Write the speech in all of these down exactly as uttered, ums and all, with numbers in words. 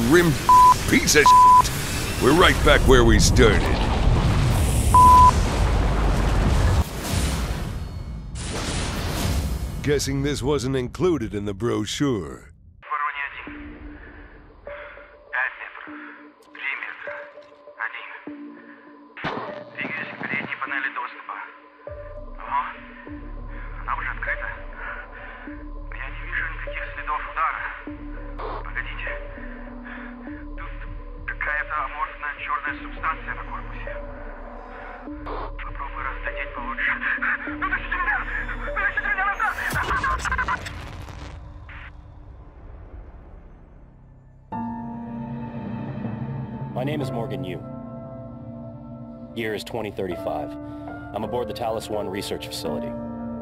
grim piece of shit. We're right back where we started. Guessing this wasn't included in the brochure. Черная субстанция на корпусе. Попробуй разглядеть получше. Ну тащите меня! Тащите меня назад! My name is Morgan Yu. Year is twenty thirty-five. I'm aboard the Talos One research facility.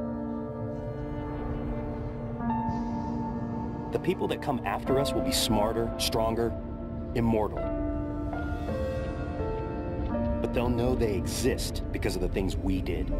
The people that come after us will be smarter, stronger, immortal. But they'll know they exist because of the things we did.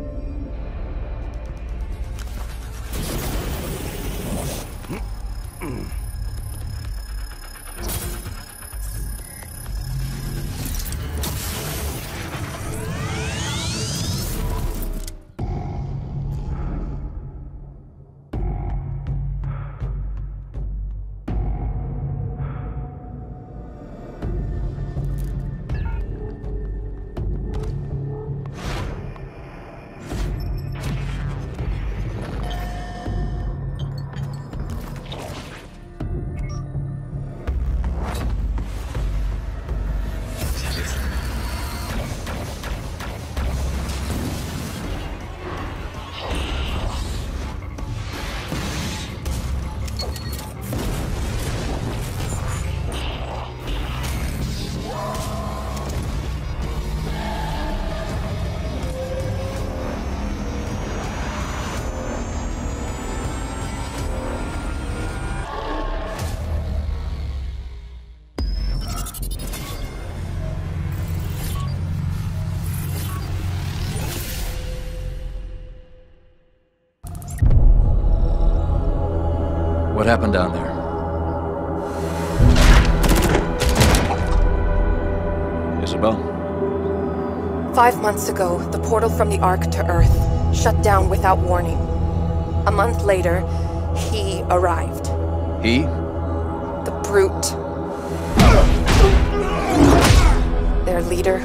What happened down there? Isabel? Five months ago, the portal from the Ark to Earth shut down without warning. A month later, he arrived. He? The Brute. Their leader.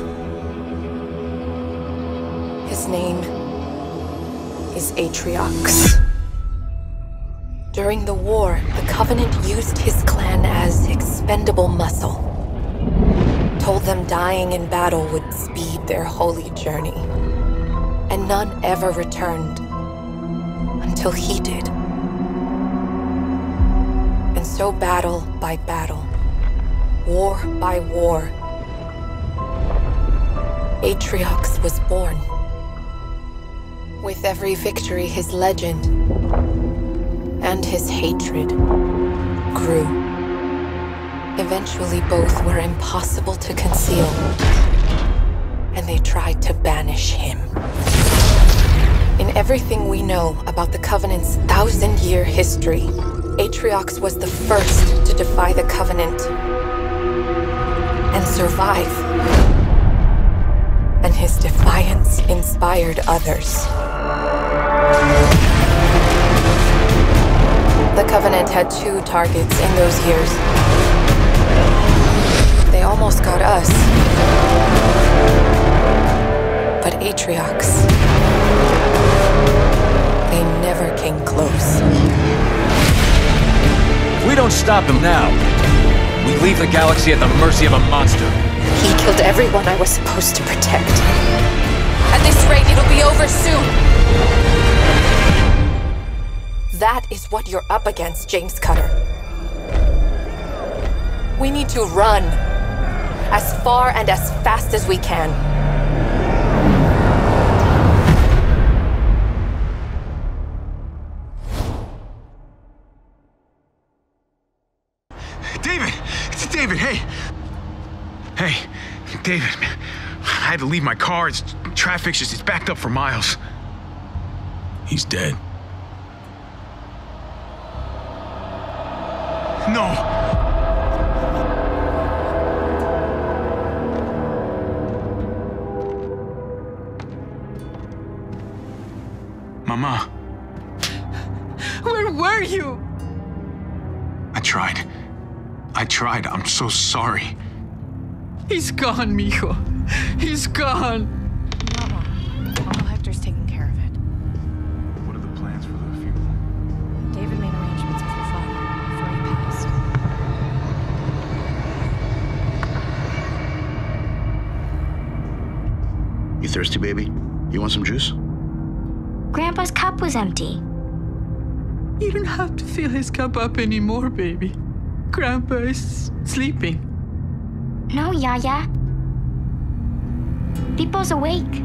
His name is Atriox. During the war, the Covenant used his clan as expendable muscle. Told them dying in battle would speed their holy journey. And none ever returned. Until he did. And so battle by battle, war by war, Atriox was born. With every victory, his legend and his hatred grew. Eventually, both were impossible to conceal, and they tried to banish him. In everything we know about the Covenant's thousand-year history, Atriox was the first to defy the Covenant and survive. And his defiance inspired others. The Covenant had two targets in those years. They almost got us. But Atriox, they never came close. If we don't stop him now, we leave the galaxy at the mercy of a monster. He killed everyone I was supposed to protect. At this rate, it'll be over soon. That is what you're up against, James Cutter. We need to run. As far and as fast as we can. David! It's David, hey! Hey, David, man. I had to leave my car. It's traffic's just, it's backed up for miles. He's dead. No! Mama. Where were you? I tried. I tried. I'm so sorry. He's gone, mijo. He's gone. Mama, Uncle Hector's taking care of it. What are the plans for the funeral? David made arrangements with your father before he passed. You thirsty, baby? You want some juice? Grandpa's cup was empty. You don't have to fill his cup up anymore, baby. Grandpa is sleeping. No, Yaya. People's awake.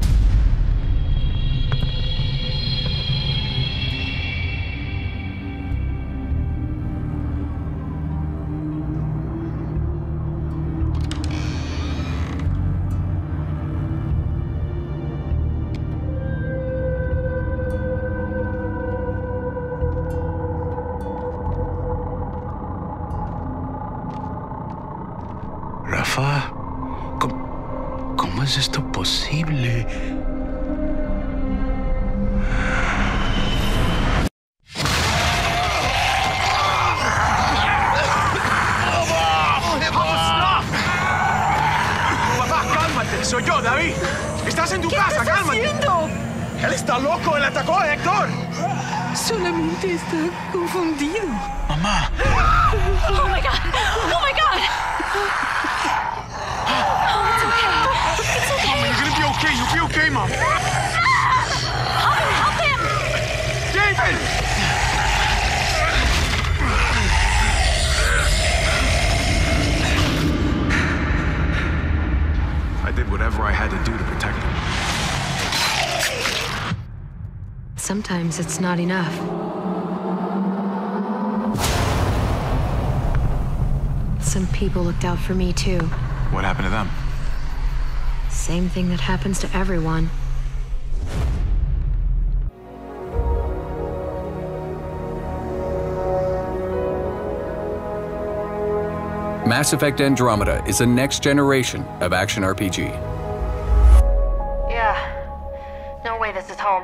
Rafa, ¿cómo, cómo es esto posible? Papá, cálmate. Soy yo, David. Estás en tu casa, cálmate. ¿Qué estás haciendo? Él está loco. Él atacó a Héctor. Solamente está confundido. Mamá. Oh my god! Oh my god! Oh, it's okay. It's okay. Mom, you're gonna be okay. You'll be okay, Mom. Help him! Help him! David! I did whatever I had to do to protect him. Sometimes it's not enough. Some people looked out for me too. What happened to them? Same thing that happens to everyone. Mass Effect Andromeda is the next generation of action R P G. Yeah. No way this is home.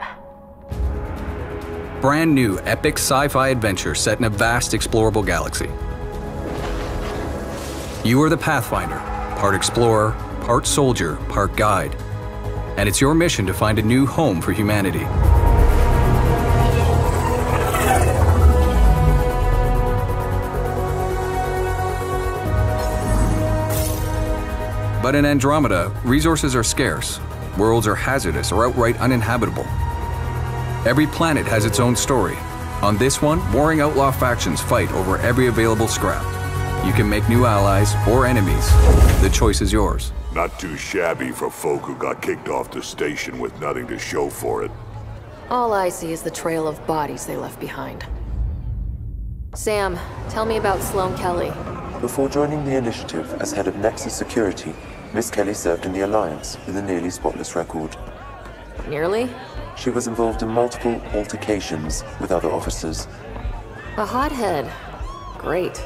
Brand new epic sci-fi adventure set in a vast explorable galaxy. You are the Pathfinder, part explorer, part soldier, part guide. And it's your mission to find a new home for humanity. But in Andromeda, resources are scarce, worlds are hazardous or outright uninhabitable. Every planet has its own story. On this one, warring outlaw factions fight over every available scrap. You can make new allies or enemies. The choice is yours. Not too shabby for folk who got kicked off the station with nothing to show for it. All I see is the trail of bodies they left behind. Sam, tell me about Sloane Kelly. Before joining the initiative as head of Nexus Security, Miss Kelly served in the Alliance with a nearly spotless record. Nearly? She was involved in multiple altercations with other officers. A hothead. Great.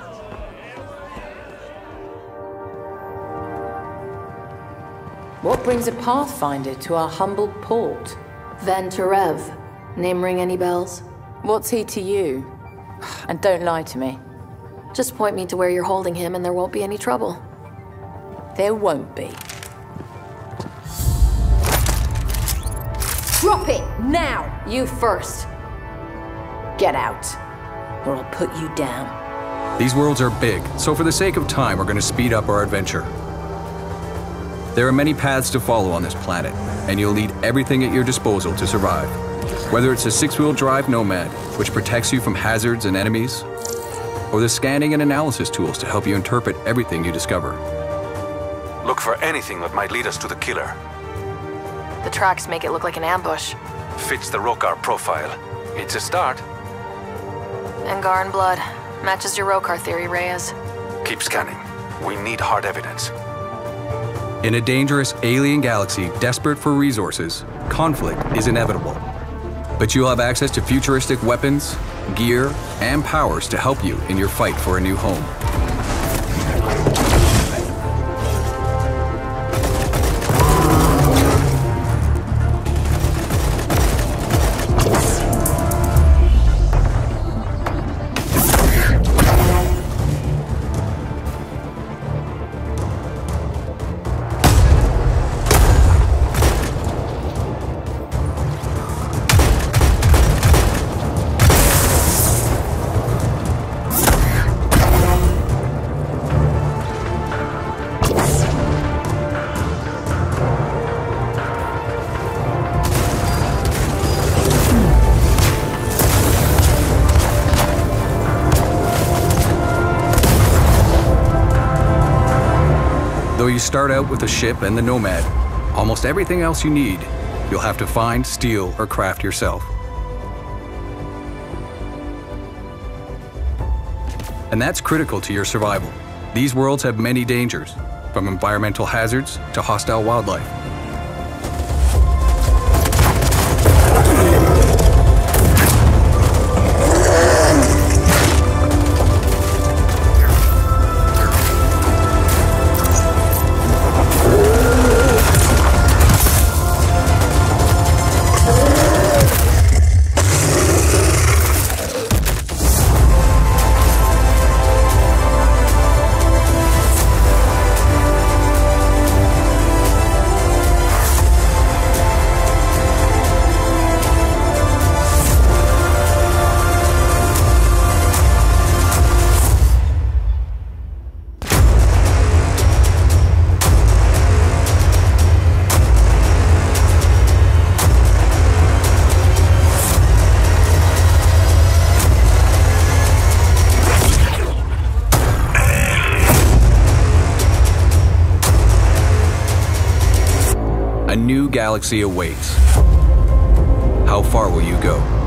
What brings a Pathfinder to our humble port? Ven Terev. Name ring any bells? What's he to you? And don't lie to me. Just point me to where you're holding him and there won't be any trouble. There won't be. Drop it! Now! You first. Get out, or I'll put you down. These worlds are big, so for the sake of time, we're going to speed up our adventure. There are many paths to follow on this planet, and you'll need everything at your disposal to survive. Whether it's a six-wheel drive Nomad, which protects you from hazards and enemies, or the scanning and analysis tools to help you interpret everything you discover. Look for anything that might lead us to the killer. The tracks make it look like an ambush. Fits the Rokar profile. It's a start. Angaran blood. Matches your Rokar theory, Reyes. Keep scanning. We need hard evidence. In a dangerous alien galaxy desperate for resources, conflict is inevitable. But you'll have access to futuristic weapons, gear, and powers to help you in your fight for a new home. you start out with a ship and the Nomad. Almost everything else you need, you'll have to find, steal, or craft yourself. And that's critical to your survival. These worlds have many dangers, from environmental hazards to hostile wildlife. A new galaxy awaits. How far will you go?